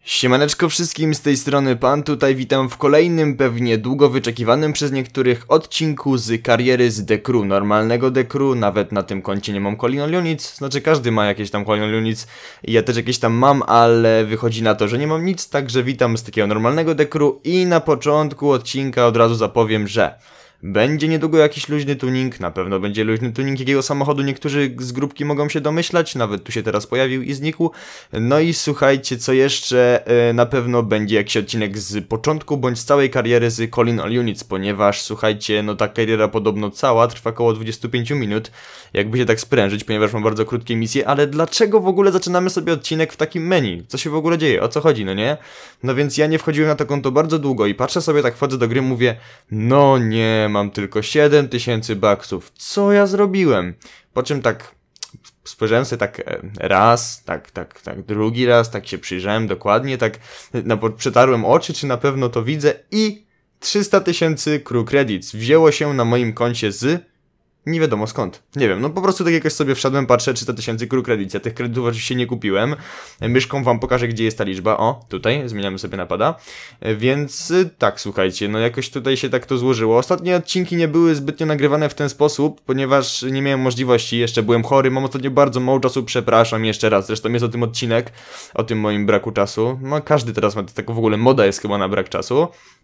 Siemaneczko wszystkim, z tej strony Pan, tutaj witam w kolejnym, pewnie długo wyczekiwanym przez niektórych odcinku z kariery z The Crew, normalnego The Crew. Nawet na tym koncie nie mam Colin Unic, znaczy każdy ma jakieś tam Colin Unic i ja też jakieś tam mam, ale wychodzi na to, że nie mam nic, także witam z takiego normalnego The Crew i na początku odcinka od razu zapowiem, że będzie niedługo jakiś luźny tuning, na pewno będzie luźny tuning jakiego samochodu, niektórzy z grupki mogą się domyślać, nawet tu się teraz pojawił i znikł. No i słuchajcie, co jeszcze, na pewno będzie jakiś odcinek z początku, bądź z całej kariery z Colin Unic, ponieważ słuchajcie, no ta kariera podobno cała trwa około 25 minut, jakby się tak sprężyć, ponieważ mam bardzo krótkie misje, ale dlaczego w ogóle zaczynamy sobie odcinek w takim menu? Co się w ogóle dzieje? O co chodzi, no nie? No więc ja nie wchodziłem na to konto bardzo długo i patrzę sobie, tak wchodzę do gry, mówię, no nie, mam tylko 7000 baksów. Co ja zrobiłem? Po czym tak spojrzałem sobie tak raz, tak drugi raz, tak się przyjrzałem dokładnie, tak przetarłem oczy, czy na pewno to widzę i 300 000 crew credits wzięło się na moim koncie z... nie wiadomo skąd. Nie wiem, no po prostu tak jakoś sobie wszedłem, patrzę, 300 000 crew credits. Ja tych kredytów oczywiście nie kupiłem. Myszką wam pokażę, gdzie jest ta liczba. O, tutaj, zmieniamy sobie napada. Więc tak, słuchajcie, no jakoś tutaj się tak to złożyło. Ostatnie odcinki nie były zbytnio nagrywane w ten sposób, ponieważ nie miałem możliwości, jeszcze byłem chory, mam ostatnio bardzo mało czasu, przepraszam jeszcze raz. Zresztą jest o tym odcinek, o tym moim braku czasu. No każdy teraz ma, tak w ogóle moda jest chyba na brak czasu.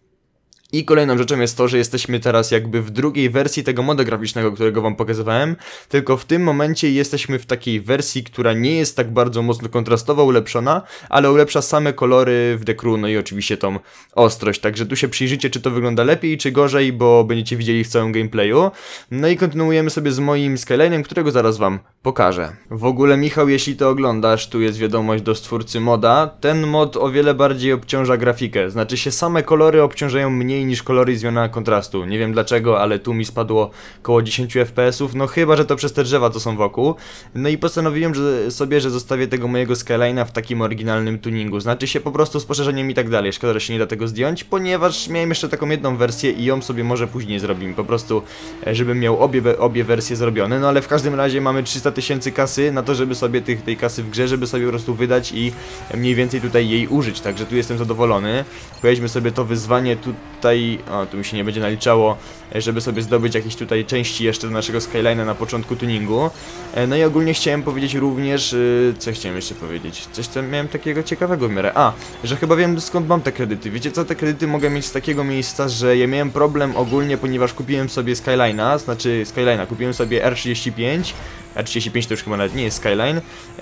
I kolejną rzeczą jest to, że jesteśmy teraz jakby w drugiej wersji tego moda graficznego, którego wam pokazywałem, tylko w tym momencie jesteśmy w takiej wersji, która nie jest tak bardzo mocno kontrastowo ulepszona, ale ulepsza same kolory w The Crew, no i oczywiście tą ostrość, także tu się przyjrzycie, czy to wygląda lepiej, czy gorzej, bo będziecie widzieli w całym gameplayu. No i kontynuujemy sobie z moim Skyline'em, którego zaraz wam pokażę. W ogóle Michał, jeśli to oglądasz, tu jest wiadomość do stwórcy moda, ten mod o wiele bardziej obciąża grafikę, znaczy się same kolory obciążają mniej niż kolory i zmiana kontrastu. Nie wiem dlaczego, ale tu mi spadło około 10 FPS-ów, no chyba, że to przez te drzewa, co są wokół. No i postanowiłem że zostawię tego mojego Skyline'a w takim oryginalnym tuningu. Znaczy się po prostu z poszerzeniem i tak dalej. Szkoda, że się nie da tego zdjąć, ponieważ miałem jeszcze taką jedną wersję i ją sobie może później zrobimy. Po prostu, żebym miał obie wersje zrobione. No ale w każdym razie mamy 300 000 kasy na to, żeby sobie tej kasy w grze, żeby sobie po prostu wydać i mniej więcej tutaj jej użyć. Także tu jestem zadowolony. Pojedźmy sobie to wyzwanie tutaj. O, tu mi się nie będzie naliczało, żeby sobie zdobyć jakieś tutaj części jeszcze do naszego Skyline'a na początku tuningu. No i ogólnie chciałem powiedzieć również, co chciałem jeszcze powiedzieć? Coś tam miałem takiego ciekawego w miarę. A, że chyba wiem skąd mam te kredyty. Wiecie co, te kredyty mogę mieć z takiego miejsca, że ja miałem problem ogólnie, ponieważ kupiłem sobie Skyline'a, kupiłem sobie R35. R35 to już chyba nawet nie jest Skyline,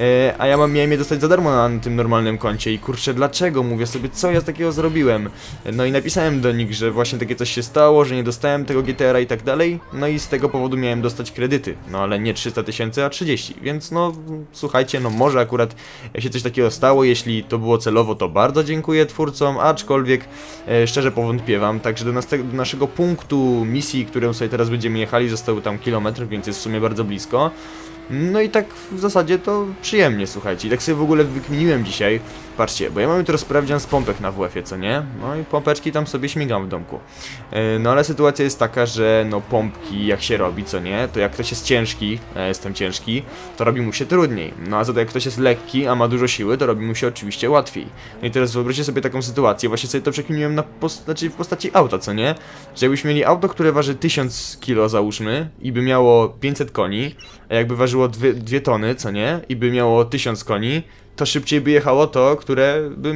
a ja miałem je dostać za darmo na tym normalnym koncie i kurczę, dlaczego? Mówię sobie, co ja takiego zrobiłem? No i napisałem do nich, że właśnie takie coś się stało, że nie dostałem tego GTR-a i tak dalej, no i z tego powodu miałem dostać kredyty, no ale nie 300 000, a 30, więc no słuchajcie, no może akurat się coś takiego stało, jeśli to było celowo, to bardzo dziękuję twórcom, aczkolwiek szczerze powątpiewam, także do naszego punktu misji, którą sobie teraz będziemy jechali, został tam kilometr, więc jest w sumie bardzo blisko. No i tak w zasadzie to przyjemnie, słuchajcie. I tak sobie w ogóle wykminiłem dzisiaj. Patrzcie, bo ja mam jutro sprawdzian z pompek na WF-ie, co nie? No i pompeczki tam sobie śmigam w domku. No ale sytuacja jest taka, że no pompki jak się robi, co nie? To jak ktoś jest ciężki, ja jestem ciężki, to robi mu się trudniej. No a za to jak ktoś jest lekki, a ma dużo siły, to robi mu się oczywiście łatwiej. No i teraz wyobraźcie sobie taką sytuację, właśnie sobie to przekminiłem w postaci auta, co nie? Że jakbyśmy mieli auto, które waży 1000 kg załóżmy i by miało 500 koni, a jakby ważyło 2 tony, co nie? I by miało 1000 koni, to szybciej by jechało to, które by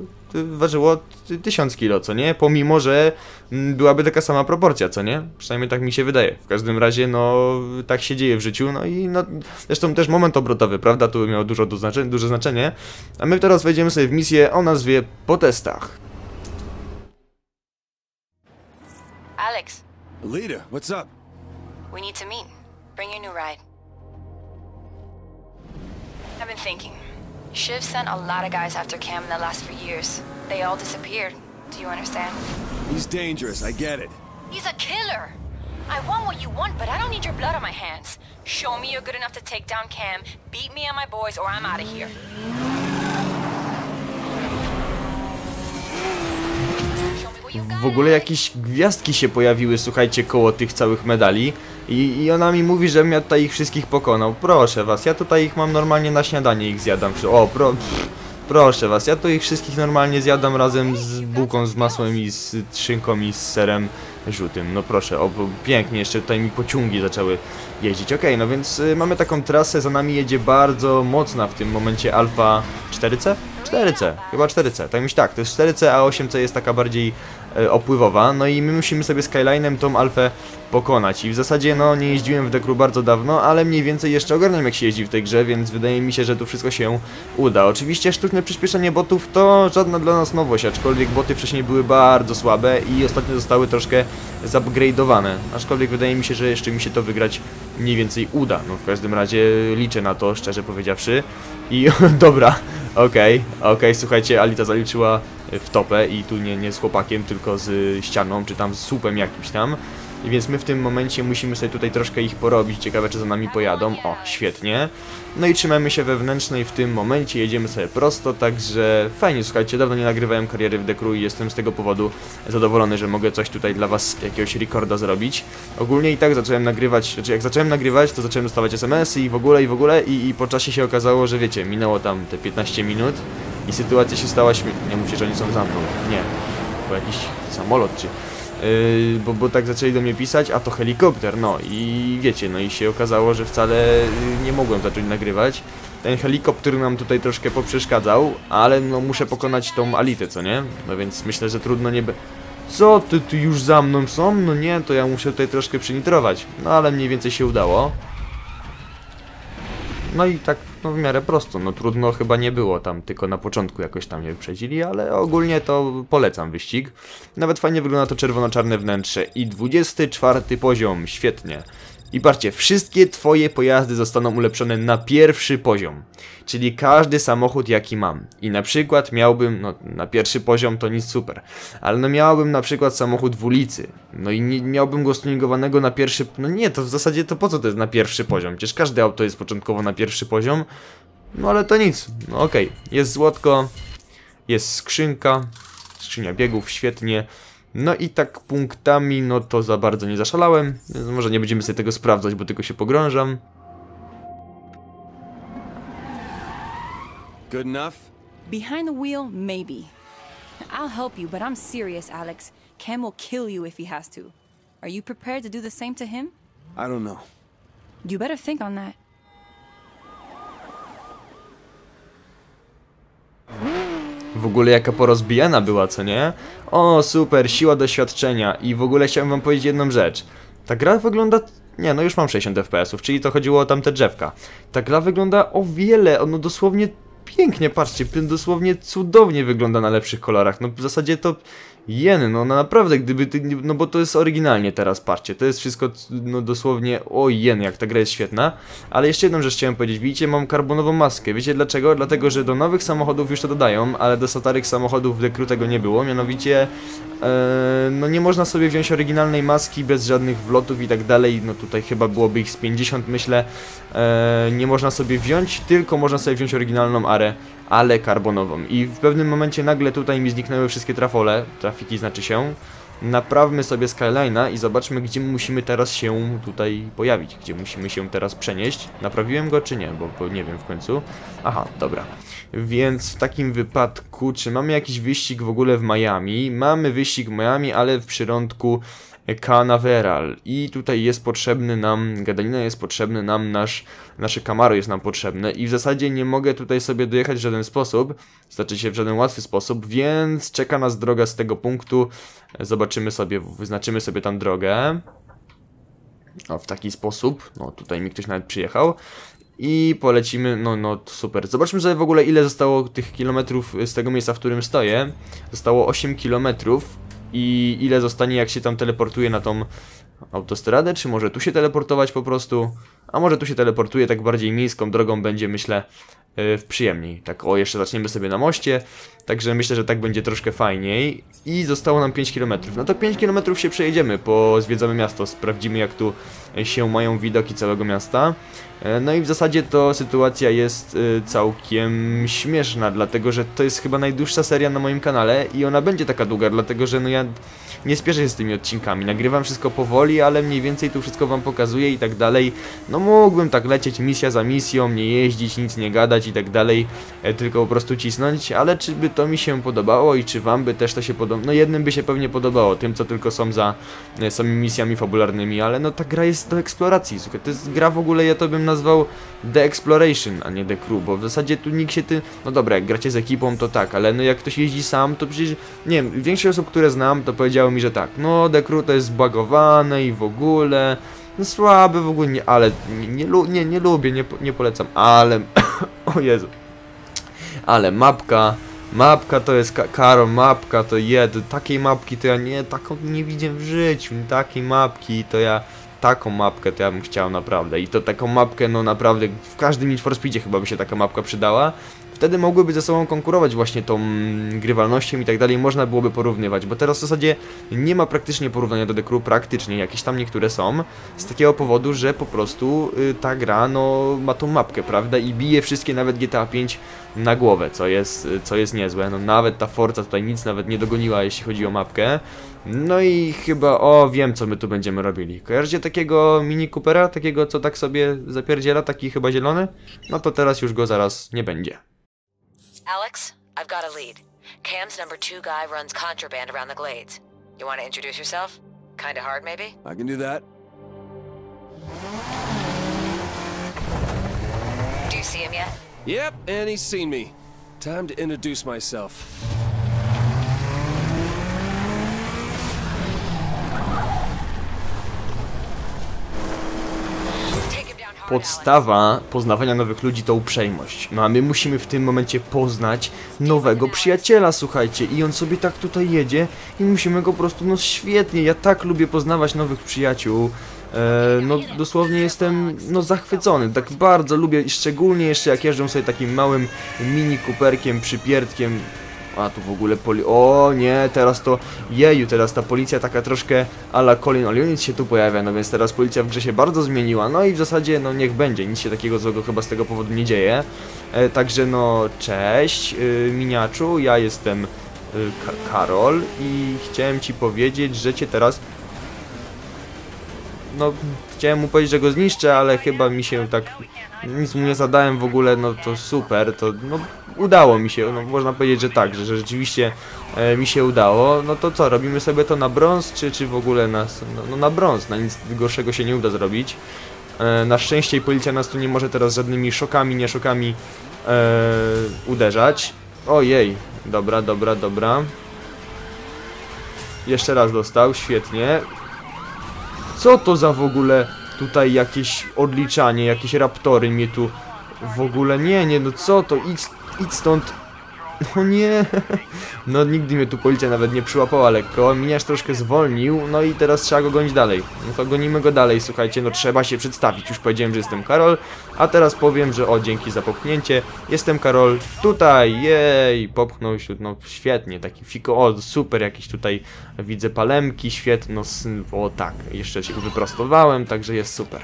ważyło 1000 kg, co nie? Pomimo, że byłaby taka sama proporcja, co nie? Przynajmniej tak mi się wydaje. W każdym razie, no, tak się dzieje w życiu, no i no, zresztą też moment obrotowy, prawda? Tu miał duże znaczenie. A my teraz wejdziemy sobie w misję o nazwie Po testach. Alex. Alita, what's up? We need to meet. Bring your new ride. I've been thinking. Shiv sent a lot of guys after Cam in the last few years. They all disappeared. Do you understand? He's dangerous, I get it. He's a killer! I want what you want, but I don't need your blood on my hands. Show me you're good enough to take down Cam, beat me and my boys, or I'm out of here. W ogóle jakieś gwiazdki się pojawiły, słuchajcie, koło tych całych medali. I ona mi mówi, że ja tutaj ich wszystkich pokonał. Proszę was, ja tutaj ich mam normalnie na śniadanie, ich zjadam. O, Proszę was, ja to ich wszystkich normalnie zjadam razem z bułką, z masłem i z szynką i z serem żółtym. No proszę, pięknie, jeszcze tutaj mi pociągi zaczęły jeździć. Okej, no więc mamy taką trasę, za nami jedzie bardzo mocna w tym momencie Alfa 4C? 4C, chyba 4C, tak myślę, tak, to jest 4C, a 8C jest taka bardziej opływowa, no i my musimy sobie Skylinem tą Alfę pokonać i w zasadzie no nie jeździłem w Dekru bardzo dawno, ale mniej więcej jeszcze ogarniam jak się jeździ w tej grze, więc wydaje mi się, że tu wszystko się uda. Oczywiście sztuczne przyspieszenie botów to żadna dla nas nowość, aczkolwiek boty wcześniej były bardzo słabe i ostatnio zostały troszkę zupgrade'owane, aczkolwiek wydaje mi się, że jeszcze mi się to wygrać mniej więcej uda, no w każdym razie liczę na to, szczerze powiedziawszy i dobra, okej, słuchajcie, Alita zaliczyła w topę i tu nie z chłopakiem, tylko z ścianą, czy tam z słupem jakimś tam. I więc my w tym momencie musimy sobie tutaj troszkę ich porobić, ciekawe czy za nami pojadą. O, świetnie. No i trzymamy się wewnętrznej w tym momencie, jedziemy sobie prosto, także fajnie, słuchajcie, dawno nie nagrywałem kariery w Dekru i jestem z tego powodu zadowolony, że mogę coś tutaj dla was, jakiegoś rekorda zrobić. Ogólnie i tak zacząłem nagrywać, znaczy jak zacząłem nagrywać, to zacząłem dostawać SMS-y i w ogóle i po czasie się okazało, że wiecie, minęło tam te 15 minut i sytuacja się stała nie mówcie, że oni są za mną, nie, bo jakiś samolot czy... bo tak zaczęli do mnie pisać, a to helikopter, no i wiecie, no i się okazało, że wcale nie mogłem zacząć nagrywać. Ten helikopter nam tutaj troszkę poprzeszkadzał, ale no muszę pokonać tą Alitę, co nie? No więc myślę, że trudno nie będzie... Co, ty już za mną są? No nie, to ja muszę tutaj troszkę przynitrować, no ale mniej więcej się udało. No i tak, no w miarę prosto, no trudno chyba nie było tam, tylko na początku jakoś tam mnie wyprzedzili, ale ogólnie to polecam wyścig. Nawet fajnie wygląda to czerwono-czarne wnętrze i 24 poziom, świetnie. I patrzcie, wszystkie twoje pojazdy zostaną ulepszone na pierwszy poziom, czyli każdy samochód jaki mam. I na przykład miałbym, no na pierwszy poziom to nic super, ale no miałbym na przykład samochód w ulicy, no i nie, miałbym go stuningowanego na pierwszy, no nie, to w zasadzie to po co to jest na pierwszy poziom, przecież każde auto jest początkowo na pierwszy poziom, no ale to nic, no okej, jest złotko, jest skrzynka, skrzynia biegów, świetnie. No i tak punktami, no to za bardzo nie zaszalałem, więc może nie będziemy sobie tego sprawdzać, bo tylko się pogrążam. Good enough? Behind the wheel, maybe. I'll help you, but I'm serious, Alex. Cam will kill you if he has to. Are you prepared to do the same to him? I don't know. You better think on that. W ogóle jaka porozbijana była, co nie? O, super, siła doświadczenia. I w ogóle chciałem wam powiedzieć jedną rzecz. Ta gra wygląda... Nie, no już mam 60 FPS-ów, czyli to chodziło o tamte drzewka. Ta gra wygląda o wiele, ono dosłownie pięknie, patrzcie, dosłownie cudownie wygląda na lepszych kolorach. No w zasadzie to... no naprawdę, gdyby ty... No bo to jest oryginalnie teraz, patrzcie, to jest wszystko, no dosłownie, jak ta gra jest świetna. Ale jeszcze jedną rzecz chciałem powiedzieć, widzicie, mam karbonową maskę, wiecie dlaczego? Dlatego, że do nowych samochodów już to dodają, ale do starych samochodów w Dekru tego nie było, mianowicie... no nie można sobie wziąć oryginalnej maski bez żadnych wlotów i tak dalej, no tutaj chyba byłoby ich z 50 myślę, nie można sobie wziąć, tylko można sobie wziąć oryginalną arę, ale karbonową i w pewnym momencie nagle tutaj mi zniknęły wszystkie trafiki znaczy się. Naprawmy sobie Skyline'a i zobaczmy, gdzie musimy teraz się tutaj pojawić, gdzie musimy się teraz przenieść. Naprawiłem go czy nie, bo nie wiem w końcu. Aha, dobra. Więc w takim wypadku, czy mamy jakiś wyścig w ogóle w Miami? Mamy wyścig w Miami, ale w przyrządku Canaveral. I tutaj jest potrzebny nam, gadalina jest potrzebny nam, nasze Camaro jest nam potrzebne. I w zasadzie nie mogę tutaj sobie dojechać w żaden sposób, znaczy się w żaden łatwy sposób, więc czeka nas droga z tego punktu. Zobaczymy sobie, wyznaczymy sobie tam drogę. O, w taki sposób. No tutaj mi ktoś nawet przyjechał. I polecimy, no super. Zobaczmy sobie w ogóle ile zostało tych kilometrów z tego miejsca, w którym stoję. Zostało 8 kilometrów. I ile zostanie jak się tam teleportuje na tą autostradę, czy może tu się teleportować po prostu? A może tu się teleportuje, tak bardziej miejską drogą będzie myślę przyjemniej. Tak o, jeszcze zaczniemy sobie na moście, także myślę, że tak będzie troszkę fajniej. I zostało nam 5 km. No to 5 km się przejedziemy, zwiedzamy miasto, sprawdzimy jak tu się mają widoki całego miasta. No i w zasadzie to sytuacja jest całkiem śmieszna, dlatego że to jest chyba najdłuższa seria na moim kanale i ona będzie taka długa, dlatego że no ja nie spieszę się z tymi odcinkami, nagrywam wszystko powoli, ale mniej więcej tu wszystko wam pokazuję i tak dalej. No mógłbym tak lecieć misja za misją, nie jeździć, nic nie gadać, gadać i tak dalej, tylko po prostu cisnąć, ale czy by to mi się podobało i czy wam by też to się podobało? No jednym by się pewnie podobało, tym co tylko są za samymi misjami fabularnymi, ale no ta gra jest do eksploracji, słuchaj, to jest gra w ogóle, ja to bym nazwał The Exploration, a nie The Crew, bo w zasadzie tu nikt się no dobra, jak gracie z ekipą to tak, ale no jak ktoś jeździ sam, to przecież, nie wiem, większość osób, które znam, to powiedziało mi, że tak, no The Crew to jest zbagowane i w ogóle, no słabe w ogóle, nie, ale nie lubię, nie polecam, ale, o Jezu, ale mapka to jest, Karol, mapka to takiej mapki to ja taką nie widziałem w życiu, takiej mapki to ja, taką mapkę to ja bym chciał naprawdę i to taką mapkę, no naprawdę, w każdym Need for Speedzie chyba by się taka mapka przydała. Wtedy mogłyby ze sobą konkurować właśnie tą grywalnością i tak dalej, można byłoby porównywać, bo teraz w zasadzie nie ma praktycznie porównania do The Crew, praktycznie, jakieś tam niektóre są, z takiego powodu, że po prostu ta gra, no, ma tą mapkę, prawda, i bije wszystkie, nawet GTA 5 na głowę, co jest niezłe, no nawet ta Forza tutaj nic nawet nie dogoniła, jeśli chodzi o mapkę. No i chyba, wiem co my tu będziemy robili. Kojarzycie takiego Mini Coopera, takiego co tak sobie zapierdziela, taki chyba zielony? No to teraz już go zaraz nie będzie. Alex, I've got a lead. Cam's number 2 guy runs contraband around the Glades. You want to introduce yourself? Kinda hard, maybe? I can do that. Do you see him yet? Yep, and he's seen me. Time to introduce myself. Podstawa poznawania nowych ludzi to uprzejmość. No a my musimy w tym momencie poznać nowego przyjaciela, słuchajcie. I on sobie tak tutaj jedzie i musimy go po prostu, no świetnie, ja tak lubię poznawać nowych przyjaciół. No dosłownie jestem, no zachwycony, tak bardzo lubię, szczególnie jeszcze jak jeżdżą sobie takim małym Mini Cooperkiem, przypierdkiem. A tu w ogóle o nie, teraz to, jeju, teraz ta policja taka troszkę a la Colin O'Leary się tu pojawia, no więc teraz policja w grze się bardzo zmieniła, no i w zasadzie, no niech będzie, nic się takiego złego chyba z tego powodu nie dzieje. Także no, cześć, miniaczu, ja jestem Karol i chciałem ci powiedzieć, że cię teraz... No, chciałem mu powiedzieć, że go zniszczę, ale chyba mi się tak... Nic mu nie zadałem w ogóle, no to super, to no udało mi się, no można powiedzieć, że tak, że rzeczywiście mi się udało. No to co, robimy sobie to na brąz, czy w ogóle na brąz, na nic gorszego się nie uda zrobić. Na szczęście policja nas tu nie może teraz żadnymi szokami, nie szokami uderzać. Ojej, dobra. Jeszcze raz dostał, świetnie. Co to za w ogóle tutaj jakieś odliczanie, jakieś raptory mnie tu w ogóle, nie, no co to, idź stąd, no nie, no nigdy mnie tu policja nawet nie przyłapała lekko, miniarz troszkę zwolnił, no i teraz trzeba go gonić dalej, no to gonimy go dalej, słuchajcie, no trzeba się przedstawić, już powiedziałem, że jestem Karol, a teraz powiem, że dzięki za popchnięcie, jestem Karol, tutaj, jej, popchnął się, no świetnie, taki super, jakiś tutaj widzę palemki, świetno, tak, jeszcze się wyprostowałem, także jest super.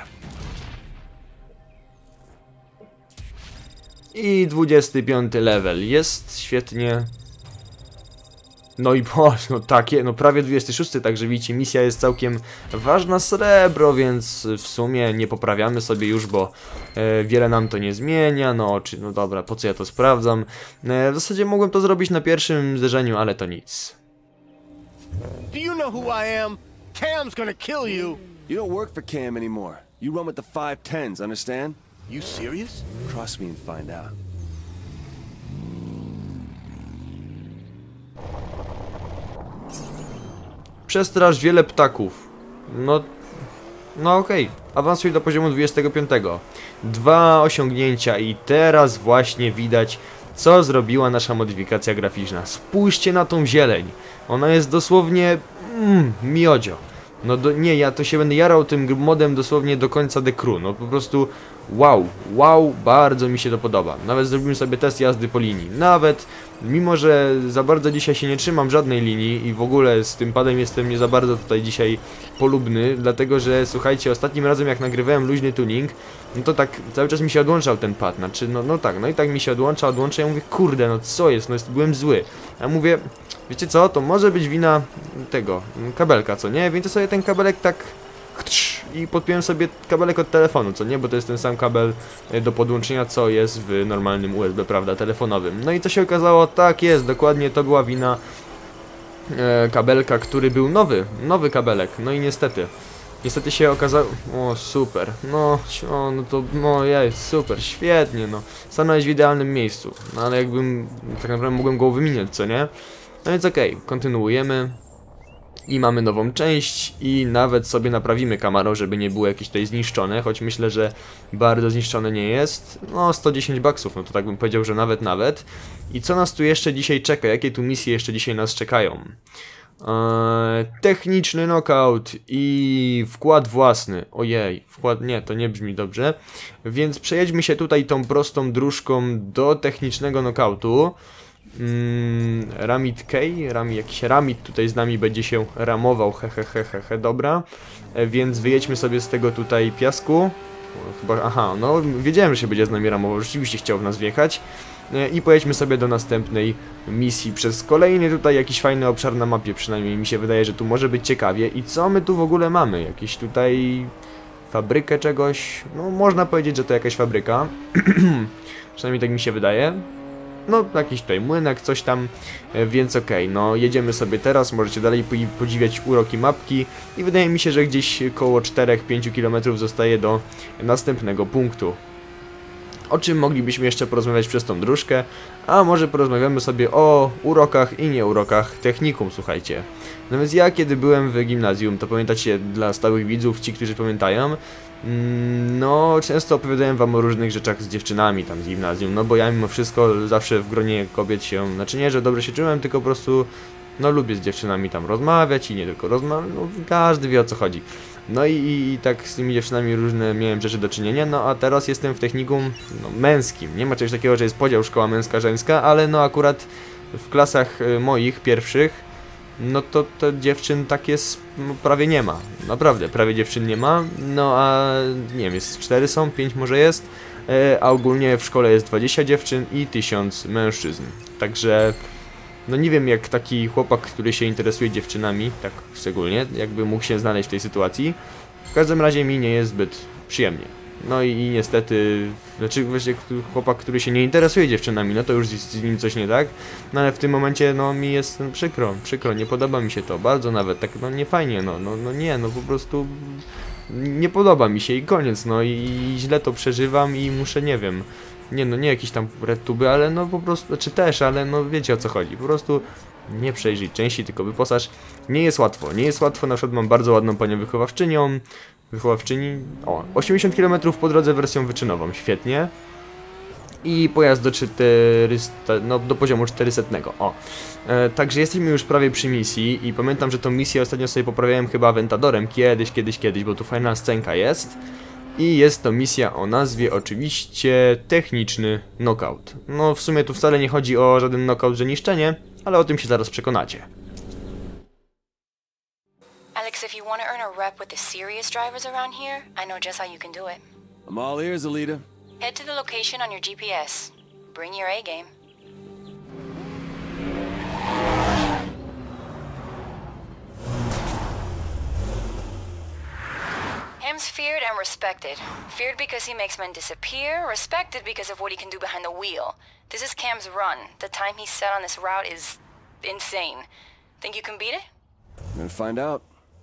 I 25 level, jest świetnie. No i no takie, no prawie 26, także widzicie, misja jest całkiem ważna, srebro, więc w sumie nie poprawiamy sobie już, bo wiele nam to nie zmienia, no dobra, po co ja to sprawdzam. W zasadzie mogłem to zrobić na pierwszym zderzeniu, ale to nic. Do you know who I am? Cam's gonna kill you. You don't work for Cam anymore. You run with the 510s, understand? You serious? Trust me and find out. Przestraż wiele ptaków. No okej. Awansuj do poziomu 25. 2 osiągnięcia i teraz właśnie widać, co zrobiła nasza modyfikacja graficzna. Spójrzcie na tą zieleń. Ona jest dosłownie... miodzio. No nie, ja to się będę jarał tym modem dosłownie do końca The Crew. No po prostu wow, bardzo mi się to podoba. Nawet zrobimy sobie test jazdy po linii. Nawet, mimo że za bardzo dzisiaj się nie trzymam żadnej linii i w ogóle z tym padem jestem nie za bardzo tutaj dzisiaj polubny, dlatego że słuchajcie, ostatnim razem jak nagrywałem luźny tuning, no to tak cały czas mi się odłączał ten pad, znaczy no i tak mi się odłącza, ja mówię, kurde, no co jest, byłem zły. Ja mówię, wiecie co, to może być wina tego kabelka, co nie? Więc sobie ten kabelek tak I podpiąłem sobie kabelek od telefonu, co nie? Bo to jest ten sam kabel do podłączenia, co jest w normalnym USB, prawda, telefonowym. No i co się okazało? Tak jest, dokładnie to była wina kabelka, który był nowy kabelek. No i niestety się okazało... O, super, no to, no jej, super, świetnie, no. Stanąłeś w idealnym miejscu, no ale jakbym, tak naprawdę mogłem go wymieniać, co nie? No więc okej, kontynuujemy. I mamy nową część i nawet sobie naprawimy Camaro, żeby nie było jakieś tutaj zniszczone, choć myślę, że bardzo zniszczone nie jest. No 110 baksów, no to tak bym powiedział, że nawet. I co nas tu jeszcze dzisiaj czeka? Jakie tu misje jeszcze dzisiaj nas czekają? Techniczny knockout i wkład własny. Ojej, wkład nie, to nie brzmi dobrze. Więc przejedźmy się tutaj tą prostą dróżką do technicznego knockoutu. Ramit K, jakiś Ramit tutaj z nami będzie się ramował, dobra. Więc wyjedźmy sobie z tego tutaj piasku. Chyba, aha, no wiedziałem, że się będzie z nami ramował, rzeczywiście chciał w nas wjechać. I pojedźmy sobie do następnej misji przez kolejny tutaj jakiś fajny obszar na mapie, przynajmniej mi się wydaje, że tu może być ciekawie. I co my tu w ogóle mamy? Jakieś tutaj fabrykę czegoś? No można powiedzieć, że to jakaś fabryka. Przynajmniej tak mi się wydaje. No, jakiś tutaj młynek, coś tam, więc okej, no jedziemy sobie teraz, możecie dalej podziwiać uroki mapki i wydaje mi się, że gdzieś koło 4-5 km zostaje do następnego punktu. O czym moglibyśmy jeszcze porozmawiać przez tą dróżkę, a może porozmawiamy sobie o urokach i nieurokach technikum, słuchajcie. No więc ja kiedy byłem w gimnazjum, to pamiętacie, dla stałych widzów, ci, którzy pamiętają, no często opowiadałem wam o różnych rzeczach z dziewczynami tam z gimnazjum, no bo ja mimo wszystko zawsze w gronie kobiet się, znaczy nie, że dobrze się czułem, tylko po prostu, no lubię z dziewczynami tam rozmawiać i nie tylko rozmawiać, no każdy wie o co chodzi. No i tak z tymi dziewczynami różne miałem rzeczy do czynienia, no a teraz jestem w technikum no, męskim. Nie ma czegoś takiego, że jest podział szkoła męska, żeńska, ale no akurat w klasach moich pierwszych, no to dziewczyn tak jest, no, prawie nie ma. Naprawdę, prawie dziewczyn nie ma, no a nie wiem, jest 4 są, 5 może jest, a ogólnie w szkole jest 20 dziewczyn i 1000 mężczyzn. Także... no nie wiem jak taki chłopak, który się interesuje dziewczynami, tak szczególnie, jakby mógł się znaleźć w tej sytuacji. W każdym razie mi nie jest zbyt przyjemnie. No i niestety, znaczy właśnie chłopak, który się nie interesuje dziewczynami, no to już z nim coś nie tak. No ale w tym momencie no mi jest przykro, nie podoba mi się to, bardzo nawet, tak no nie fajnie, no nie, no po prostu nie podoba mi się i koniec, no i źle to przeżywam i muszę, nie wiem. Nie jakieś tam redtuby, ale no po prostu, znaczy też, ale no wiecie o co chodzi, po prostu nie przejrzyj części, tylko wyposaż. Nie jest łatwo, na przykład mam bardzo ładną panią wychowawczyni, o, 80 km po drodze wersją wyczynową, świetnie. I pojazd do 400, no do poziomu 400, o. Także jesteśmy już prawie przy misji i pamiętam, że tą misję ostatnio sobie poprawiałem chyba Aventadorem, kiedyś, bo tu fajna scenka jest. I jest to misja o nazwie oczywiście techniczny knockout. No w sumie tu wcale nie chodzi o żaden knockout, że niszczenie, ale o tym się zaraz przekonacie. Alex, if you want to earn a rep with the serious drivers around here, I know just how you can do it. I'm all ears, Alita. Head to the location on your GPS. Bring your A game. Cam's feared and respected. Feared because he makes men disappear, respected because of what he can do behind the wheel. This is Cam's run. The time he set on this route is insane. Think you can beat it? I'm gonna find out.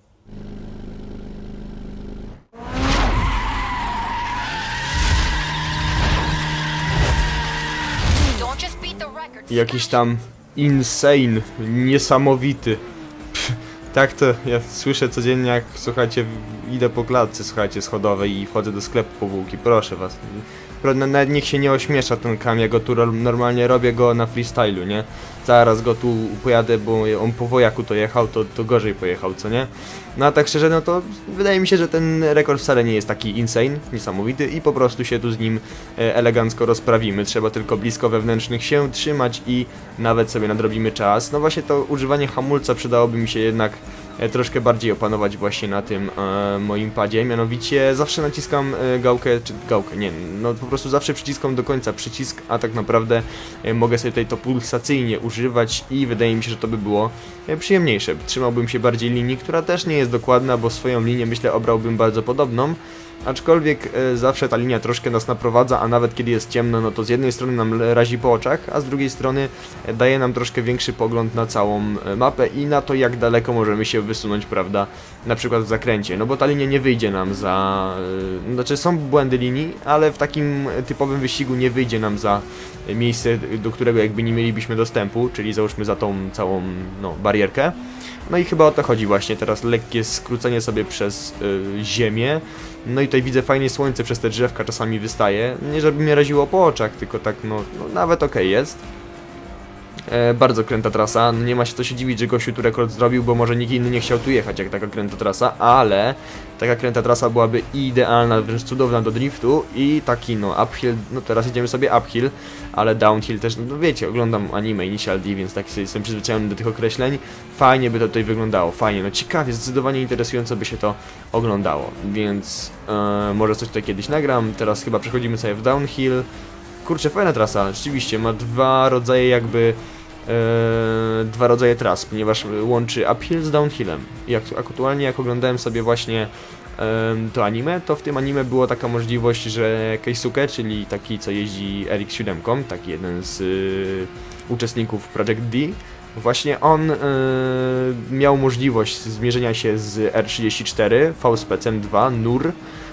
Don't just beat the record. Jakiś tam insane, niesamowity. Tak to ja słyszę codziennie, jak słuchajcie, idę po klatce, słuchajcie, schodowej i wchodzę do sklepu po bułki, proszę was. Nawet niech się nie ośmiesza ten Cam, ja go tu normalnie robię go na freestylu, nie? Zaraz go tu pojadę, bo on po wojaku to jechał, to gorzej pojechał, co nie? No a tak szczerze, no to wydaje mi się, że ten rekord wcale nie jest taki insane, niesamowity i po prostu się tu z nim elegancko rozprawimy. Trzeba tylko blisko wewnętrznych się trzymać i nawet sobie nadrobimy czas. No właśnie to używanie hamulca przydałoby mi się jednak troszkę bardziej opanować właśnie na tym moim padzie, mianowicie zawsze naciskam gałkę, nie, no po prostu zawsze przyciskam do końca przycisk, a tak naprawdę mogę sobie tutaj to pulsacyjnie używać i wydaje mi się, że to by było przyjemniejsze. Trzymałbym się bardziej linii, która też nie jest dokładna, bo swoją linię myślę obrałbym bardzo podobną. Aczkolwiek zawsze ta linia troszkę nas naprowadza, a nawet kiedy jest ciemno, no to z jednej strony nam razi po oczach, a z drugiej strony daje nam troszkę większy pogląd na całą mapę i na to, jak daleko możemy się wysunąć, prawda, na przykład w zakręcie, no bo ta linia nie wyjdzie nam za... Znaczy są błędy linii, ale w takim typowym wyścigu nie wyjdzie nam za miejsce, do którego jakby nie mielibyśmy dostępu, czyli załóżmy za tą całą, no, barierkę. No i chyba o to chodzi właśnie, teraz lekkie skrócenie sobie przez ziemię. No i tutaj widzę fajnie słońce przez te drzewka czasami wystaje. Nie żeby mnie raziło po oczach, tylko tak no nawet okej jest. Bardzo kręta trasa, no nie ma się co się dziwić, że gościu tu rekord zrobił, bo może nikt inny nie chciał tu jechać jak taka kręta trasa, ale taka kręta trasa byłaby idealna, wręcz cudowna do driftu i taki no uphill, no teraz idziemy sobie uphill, ale downhill też, no wiecie, oglądam anime Initial D, więc tak jestem przyzwyczajony do tych określeń, fajnie by to tutaj wyglądało, fajnie, no ciekawie, zdecydowanie interesująco by się to oglądało, więc może coś tutaj kiedyś nagram, teraz chyba przechodzimy sobie w downhill. Kurczę, fajna trasa, rzeczywiście, ma dwa rodzaje jakby, dwa rodzaje tras, ponieważ łączy uphill z downhillem. I aktualnie jak oglądałem sobie właśnie to anime, to w tym anime była taka możliwość, że Keisuke, czyli taki co jeździ RX-7, taki jeden z uczestników Project D, właśnie on miał możliwość zmierzenia się z R34 V-Specem 2 NUR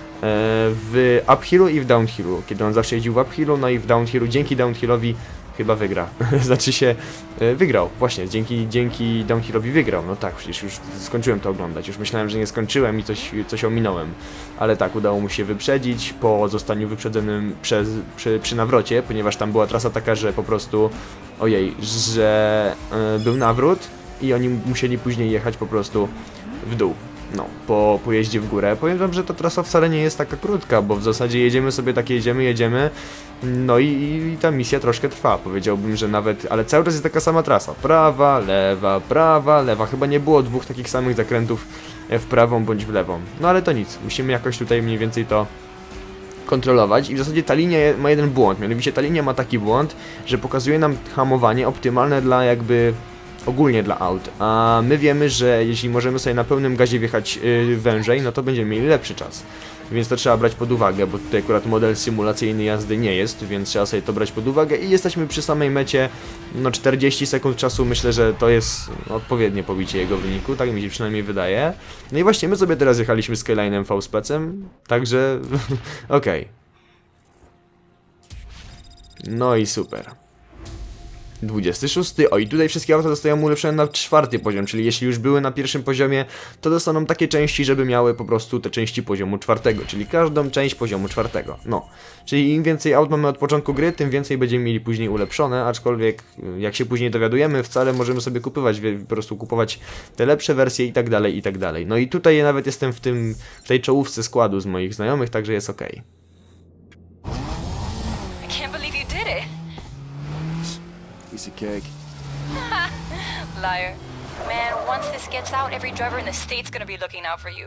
w uphillu i w downhillu, kiedy on zawsze jeździł w uphillu, no i w downhillu, dzięki downhillowi chyba wygra, znaczy się wygrał, właśnie, dzięki downhillowi wygrał, no tak, przecież już skończyłem to oglądać, już myślałem, że nie skończyłem i coś ominąłem, ale tak, udało mu się wyprzedzić po zostaniu wyprzedzonym przy nawrocie, ponieważ tam była trasa taka, że po prostu, ojej, że był nawrót i oni musieli później jechać po prostu w dół. No, po jeździe w górę. Powiem wam, że ta trasa wcale nie jest taka krótka, bo w zasadzie jedziemy sobie tak, jedziemy, no i ta misja troszkę trwa, powiedziałbym, że nawet, ale cały czas jest taka sama trasa, prawa, lewa, chyba nie było dwóch takich samych zakrętów w prawą bądź w lewą, no ale to nic, musimy jakoś tutaj mniej więcej to kontrolować i w zasadzie ta linia ma jeden błąd, mianowicie ta linia ma taki błąd, że pokazuje nam hamowanie optymalne dla jakby ogólnie dla aut, a my wiemy, że jeśli możemy sobie na pełnym gazie wjechać wężej, no to będziemy mieli lepszy czas. Więc to trzeba brać pod uwagę, bo tutaj akurat model symulacyjny jazdy nie jest, więc trzeba sobie to brać pod uwagę i jesteśmy przy samej mecie, no 40 sekund czasu, myślę, że to jest odpowiednie pobicie jego wyniku, tak mi się przynajmniej wydaje. No i właśnie my sobie teraz jechaliśmy Skyline'em V-Specem, także okej. No i super. 26. O i tutaj wszystkie auta dostają ulepszone na 4. poziom, czyli jeśli już były na 1. poziomie, to dostaną takie części, żeby miały po prostu te części poziomu 4, czyli każdą część poziomu 4. No, czyli im więcej aut mamy od początku gry, tym więcej będziemy mieli później ulepszone, aczkolwiek jak się później dowiadujemy, wcale możemy sobie po prostu kupować te lepsze wersje i tak dalej, i tak dalej. No i tutaj ja nawet jestem w tej czołówce składu z moich znajomych, także jest ok. Piece of cake. Liar. Man, once this gets out, every driver in the state's gonna be looking out for you.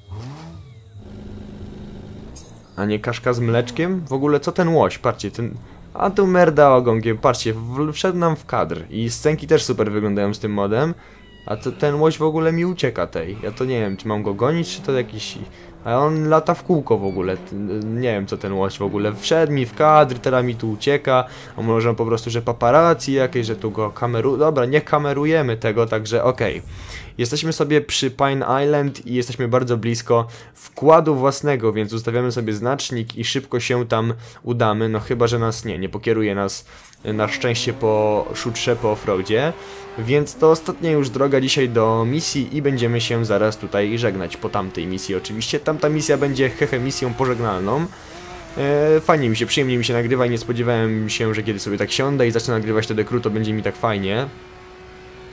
A nie kaszka z mleczkiem? W ogóle co ten łoś? Patrzcie, ten... A tu merda ogonkiem, patrzcie, wszedł nam w kadr. I scenki też super wyglądają z tym modem. A to ten łoś w ogóle mi ucieka tej. Ja to nie wiem, czy mam go gonić, czy to jakiś... A on lata w kółko w ogóle. Nie wiem, co ten łoś w ogóle. Wszedł mi w kadr, teraz mi tu ucieka. A może po prostu, że paparazzi jakieś, że tu go Dobra, nie kamerujemy tego, także okej. Jesteśmy sobie przy Pine Island i jesteśmy bardzo blisko wkładu własnego, więc ustawiamy sobie znacznik i szybko się tam udamy. No chyba, że nas nie pokieruje nas na szczęście po szutrze, po offroadzie. Więc to ostatnia już droga dzisiaj do misji i będziemy się zaraz tutaj żegnać po tamtej misji. Oczywiście tamta misja będzie misją pożegnalną. Fajnie mi się, przyjemnie mi się nagrywa i nie spodziewałem się, że kiedy sobie tak siądę i zacznę nagrywać te dekru, to będzie mi tak fajnie.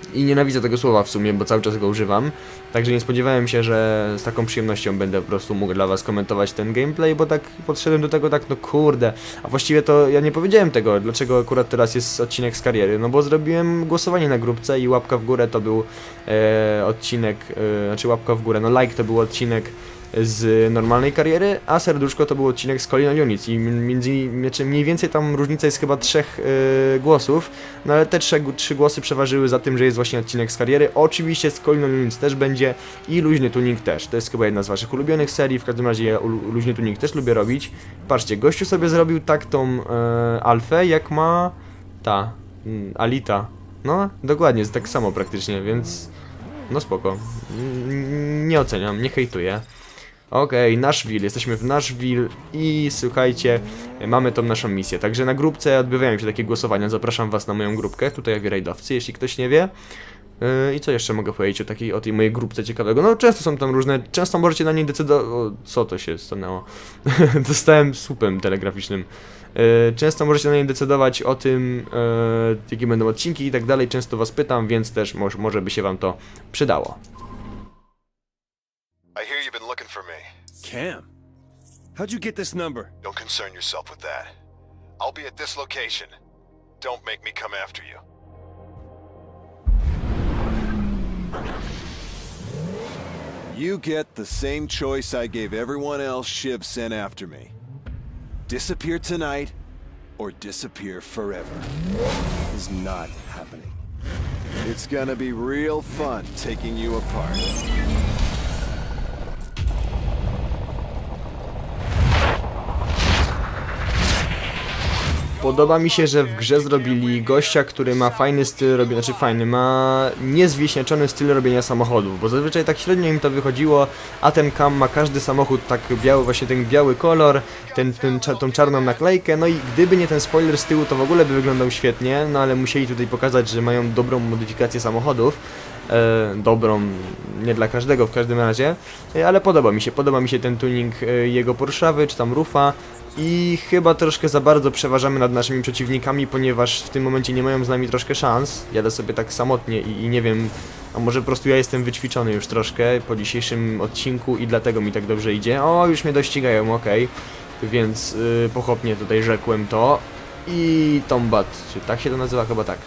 I nienawidzę tego słowa w sumie, bo cały czas go używam. Także nie spodziewałem się, że z taką przyjemnością będę po prostu mógł dla was komentować ten gameplay, bo tak podszedłem do tego tak, no kurde. A właściwie to ja nie powiedziałem tego, dlaczego akurat teraz jest odcinek z kariery. No bo zrobiłem głosowanie na grupce i łapka w górę to był odcinek, znaczy łapka w górę, no like to był odcinek z normalnej kariery, a serduszko to był odcinek z Call of Duty i mniej więcej tam różnica jest chyba 3 głosów, no ale te 3 głosy przeważyły za tym, że jest właśnie odcinek z kariery. Oczywiście z Call of Duty też będzie i luźny tuning też, to jest chyba jedna z waszych ulubionych serii, w każdym razie ja luźny tuning też lubię robić. Patrzcie, gościu sobie zrobił tak tą alfę, jak ma ta Alita, no dokładnie, jest tak samo praktycznie, więc no spoko, nie oceniam, nie hejtuję. Okej, Nashville, jesteśmy w Nashville i słuchajcie, mamy tą naszą misję. Także na grupce odbywają się takie głosowania, zapraszam was na moją grupkę, tutaj rajdowcy, jeśli ktoś nie wie. I co jeszcze mogę powiedzieć o tej mojej grupce ciekawego? No często są tam różne, często możecie na niej decydować... Co to się stanęło? Dostałem słupem telegraficznym. Często możecie na niej decydować o tym, jakie będą odcinki i tak dalej, często was pytam, więc też może by się wam to przydało. I hear you've been looking for me. Cam, how'd you get this number? Don't concern yourself with that. I'll be at this location. Don't make me come after you. You get the same choice I gave everyone else Shiv sent after me. Disappear tonight, or disappear forever. Is not happening. It's gonna be real fun taking you apart. Podoba mi się, że w grze zrobili gościa, który ma fajny styl robienia, znaczy fajny, ma niezwieśniaczony styl robienia samochodów, bo zazwyczaj tak średnio im to wychodziło, a ten Cam ma każdy samochód tak biały, właśnie ten biały kolor, tą czarną naklejkę, no i gdyby nie ten spoiler z tyłu, to w ogóle by wyglądał świetnie, no ale musieli tutaj pokazać, że mają dobrą modyfikację samochodów. Dobrą, nie dla każdego w każdym razie, ale podoba mi się ten tuning jego Porschawy, czy tam Rufa i chyba troszkę za bardzo przeważamy nad naszymi przeciwnikami, ponieważ w tym momencie nie mają z nami troszkę szans, jadę sobie tak samotnie i nie wiem, a może po prostu ja jestem wyćwiczony już troszkę po dzisiejszym odcinku i dlatego mi tak dobrze idzie. O, już mnie dościgają, okej, więc pochopnie tutaj rzekłem to i Tombat, czy tak się to nazywa? Chyba tak.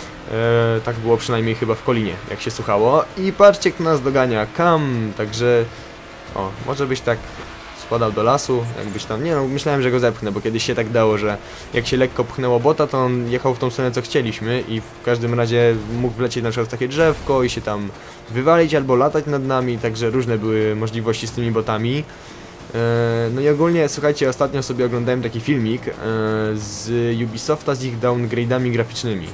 Tak było przynajmniej chyba w Kolinie, jak się słuchało. I patrzcie, kto nas dogania, Cam, także... O, może byś tak spadał do lasu, jakbyś tam... Nie no, myślałem, że go zepchnę, bo kiedyś się tak dało, że jak się lekko pchnęło bota, to on jechał w tą stronę, co chcieliśmy i w każdym razie mógł wlecieć na przykład w takie drzewko i się tam wywalić albo latać nad nami, także różne były możliwości z tymi botami. No i ogólnie, słuchajcie, ostatnio sobie oglądałem taki filmik z Ubisofta z ich downgrade'ami graficznymi.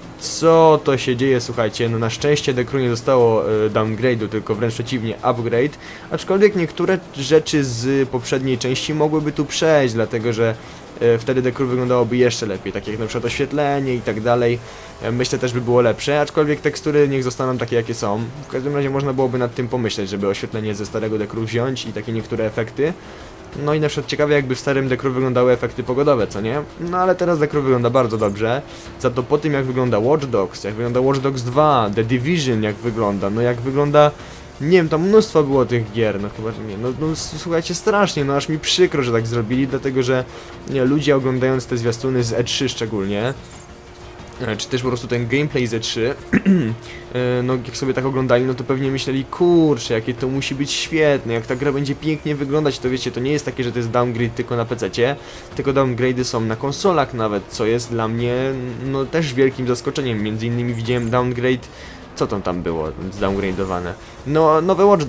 Co to się dzieje, słuchajcie, no na szczęście The Crew nie dostało downgrade'u, tylko wręcz przeciwnie, upgrade, aczkolwiek niektóre rzeczy z poprzedniej części mogłyby tu przejść, dlatego że wtedy The Crew wyglądałoby jeszcze lepiej, tak jak na przykład oświetlenie i tak dalej, myślę też by było lepsze, aczkolwiek tekstury niech zostaną takie jakie są, w każdym razie można byłoby nad tym pomyśleć, żeby oświetlenie ze starego The Crew wziąć i takie niektóre efekty. No i na przykład ciekawe, jakby w starym The Crew wyglądały efekty pogodowe, co nie? No ale teraz The Crew wygląda bardzo dobrze. Za to po tym, jak wygląda Watch Dogs, jak wygląda Watch Dogs 2, The Division jak wygląda, no jak wygląda... Nie wiem, tam mnóstwo było tych gier, no chyba, że nie, no słuchajcie, strasznie, no aż mi przykro, że tak zrobili, dlatego że nie, ludzie oglądając te zwiastuny z E3 szczególnie, czy też po prostu ten gameplay z E3, no jak sobie tak oglądali, no to pewnie myśleli, kurczę, jakie to musi być świetne, jak ta gra będzie pięknie wyglądać, to wiecie, to nie jest takie, że to jest downgrade tylko na PC-cie, tylko downgrade'y są na konsolach nawet, co jest dla mnie, no też wielkim zaskoczeniem, między innymi widziałem downgrade, co tam było zdowngrade'owane, no nowe Watch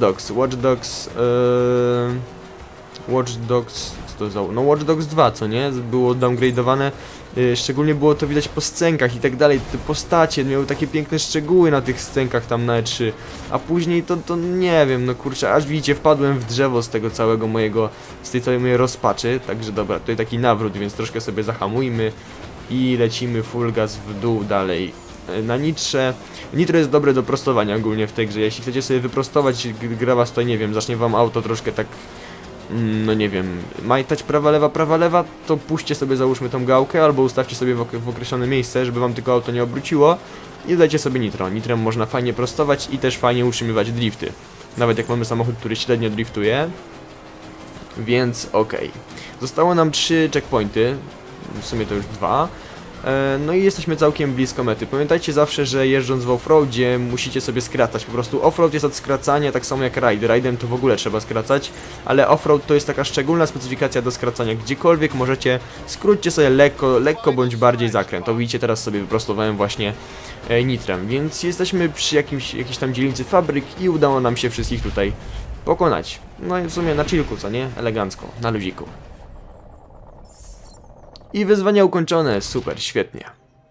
Dogs, co to za... No Watch Dogs 2, co nie? Było downgrade'owane, szczególnie było to widać po scenkach i tak dalej, te postacie miały takie piękne szczegóły na tych scenkach tam na E3, a później to nie wiem, no kurczę, aż widzicie, wpadłem w drzewo z tego całego mojego, z tej całej mojej rozpaczy, także dobra, tutaj taki nawrót, więc troszkę sobie zahamujmy i lecimy full gas w dół dalej. Na nitrze. Nitro jest dobre do prostowania ogólnie w tej grze. Jeśli chcecie sobie wyprostować, gra was tutaj, nie wiem, zacznie wam auto troszkę tak, no nie wiem, majtać prawa, lewa, to puśćcie sobie, załóżmy tą gałkę, albo ustawcie sobie w określone miejsce, żeby wam tylko auto nie obróciło. i dodajcie sobie nitro. Nitrem można fajnie prostować i też fajnie utrzymywać drifty. Nawet jak mamy samochód, który średnio driftuje. Więc okej. Zostało nam 3 checkpointy, w sumie to już 2. No i jesteśmy całkiem blisko mety. Pamiętajcie zawsze, że jeżdżąc w offroadzie musicie sobie skracać. Po prostu offroad jest od skracania, tak samo jak ride. Ride'em to w ogóle trzeba skracać, ale offroad to jest taka szczególna specyfikacja do skracania. Gdziekolwiek możecie, skróćcie sobie lekko bądź bardziej zakręt. To widzicie, teraz sobie wyprostowałem właśnie nitrem. Więc jesteśmy przy jakiejś tam dzielnicy fabryk i udało nam się wszystkich tutaj pokonać. No i w sumie na chillku, co nie? Elegancko, na luziku. I wyzwania ukończone, super, świetnie.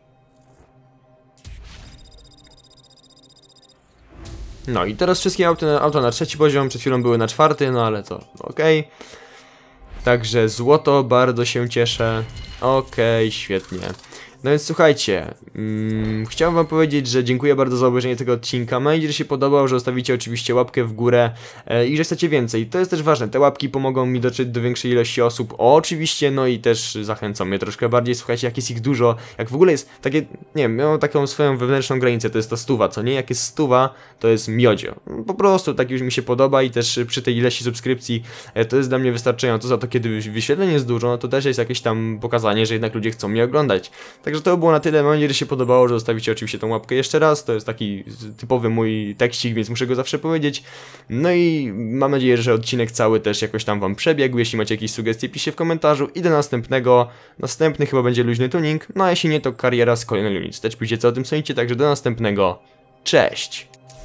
No i teraz wszystkie auta na 3. poziom, przed chwilą były na 4, no ale to okej. Także złoto, bardzo się cieszę. Okej, świetnie. No więc słuchajcie, chciałem wam powiedzieć, że dziękuję bardzo za obejrzenie tego odcinka. Mam nadzieję, że się podobał, że zostawicie oczywiście łapkę w górę i że chcecie więcej. To jest też ważne, te łapki pomogą mi dotrzeć do większej ilości osób, oczywiście, no i też zachęcą mnie troszkę bardziej. Słuchajcie, jak jest ich dużo, jak w ogóle jest takie, nie wiem, miałem taką swoją wewnętrzną granicę, to jest ta 100, co nie? Jak jest 100, to jest miodzio. Po prostu tak już mi się podoba i też przy tej ilości subskrypcji to jest dla mnie wystarczająco. Za to, kiedy wyświetleń jest dużo, no to też jest jakieś tam pokazanie, że jednak ludzie chcą mnie oglądać. Także to było na tyle, mam nadzieję, że się podobało, że zostawicie oczywiście tą łapkę jeszcze raz, to jest taki typowy mój tekścik, więc muszę go zawsze powiedzieć. No i mam nadzieję, że odcinek cały też jakoś tam wam przebiegł, jeśli macie jakieś sugestie, piszcie w komentarzu i do następnego. Następny chyba będzie luźny tuning, no a jeśli nie, to kariera z Colin Units. Też piszcie, co o tym sądzicie, także do następnego. Cześć!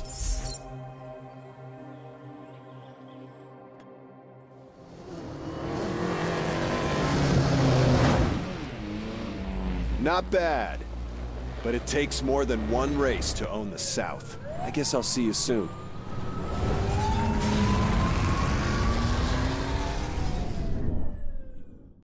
Not bad. But it takes more than one race to own the South. I guess I'll see you soon.